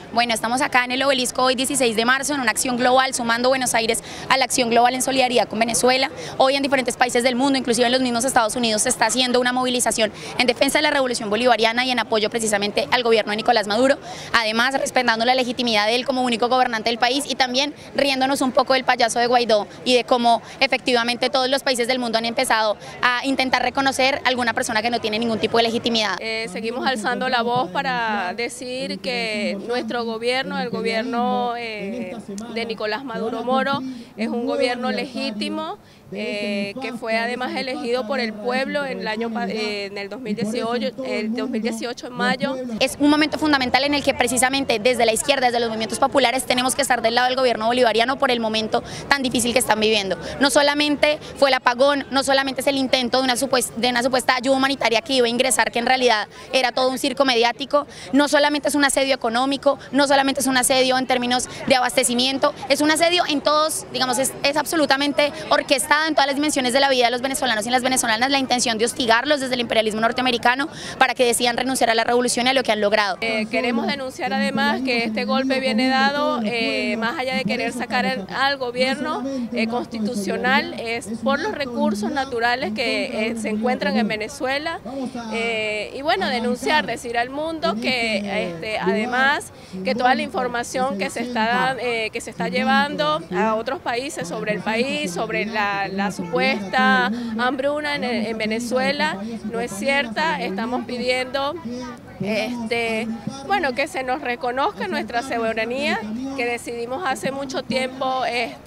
Bueno, estamos acá en el Obelisco hoy 16 de marzo en una acción global sumando Buenos Aires a la acción global en solidaridad con Venezuela. Hoy en diferentes países del mundo, inclusive en los mismos Estados Unidos, se está haciendo una movilización en defensa de la revolución bolivariana y en apoyo precisamente al gobierno de Nicolás Maduro, además respetando la legitimidad de él como único gobernante del país y también riéndonos un poco del payaso de Guaidó y de cómo efectivamente todos los países del mundo han empezado a intentar reconocer a alguna persona que no tiene ningún tipo de legitimidad. Seguimos alzando la voz para decir que nuestro gobierno, el gobierno de Nicolás Maduro Moro, es un gobierno legítimo, que fue además elegido por el pueblo en el 2018 en mayo. Es un momento fundamental en el que precisamente desde la izquierda, desde los movimientos populares, tenemos que estar del lado del gobierno bolivariano por el momento tan difícil que están viviendo. No solamente fue el apagón, no solamente es el intento de una supuesta ayuda humanitaria que iba a ingresar, que en realidad era todo un circo mediático, no solamente es un asedio económico, no solamente es un asedio en términos de abastecimiento, es un asedio en todos, digamos, es absolutamente orquestada en todas las dimensiones de la vida de los venezolanos y las venezolanas, la intención de hostigarlos desde el imperialismo norteamericano para que decidan renunciar a la revolución y a lo que han logrado. Queremos denunciar además que este golpe viene dado, más allá de querer sacar al gobierno constitucional, es por los recursos naturales que se encuentran en Venezuela, y bueno, denunciar, decir al mundo que además que toda la información que se está llevando a otros países sobre el país, sobre la supuesta hambruna en Venezuela, no es cierta. Estamos pidiendo bueno, que se nos reconozca nuestra soberanía, que decidimos hace mucho tiempo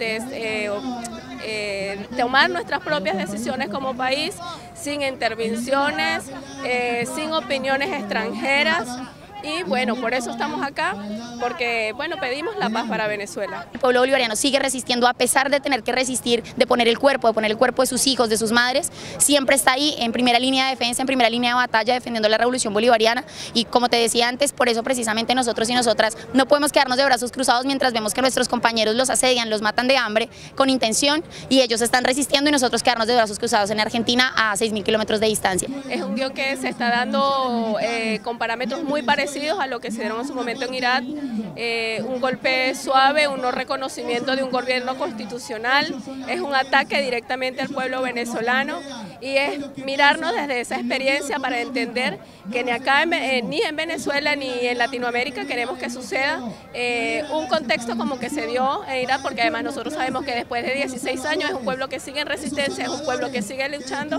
tomar nuestras propias decisiones como país, sin intervenciones, sin opiniones extranjeras. Y bueno, por eso estamos acá, porque bueno, pedimos la paz para Venezuela. El pueblo bolivariano sigue resistiendo a pesar de tener que resistir, de poner el cuerpo de sus hijos, de sus madres, siempre está ahí en primera línea de defensa, en primera línea de batalla, defendiendo la revolución bolivariana. Y como te decía antes, por eso precisamente nosotros y nosotras no podemos quedarnos de brazos cruzados mientras vemos que nuestros compañeros los asedian, los matan de hambre con intención, y ellos están resistiendo y nosotros quedarnos de brazos cruzados en Argentina a 6.000 kilómetros de distancia. Es un guión que se está dando con parámetros muy parecidos a lo que se dieron en su momento en Irak, un golpe suave, un no reconocimiento de un gobierno constitucional, es un ataque directamente al pueblo venezolano y es mirarnos desde esa experiencia para entender que ni acá ni en Venezuela ni en Latinoamérica queremos que suceda un contexto como que se dio en Irak, porque además nosotros sabemos que después de 16 años es un pueblo que sigue en resistencia, es un pueblo que sigue luchando,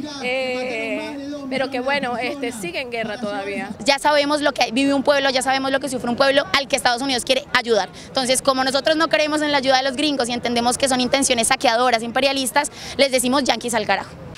pero que bueno, sigue en guerra todavía. Ya sabemos lo que vive un pueblo, ya sabemos lo que sufre un pueblo al que Estados Unidos quiere ayudar. Entonces, como nosotros no creemos en la ayuda de los gringos y entendemos que son intenciones saqueadoras, imperialistas, les decimos yanquis al carajo.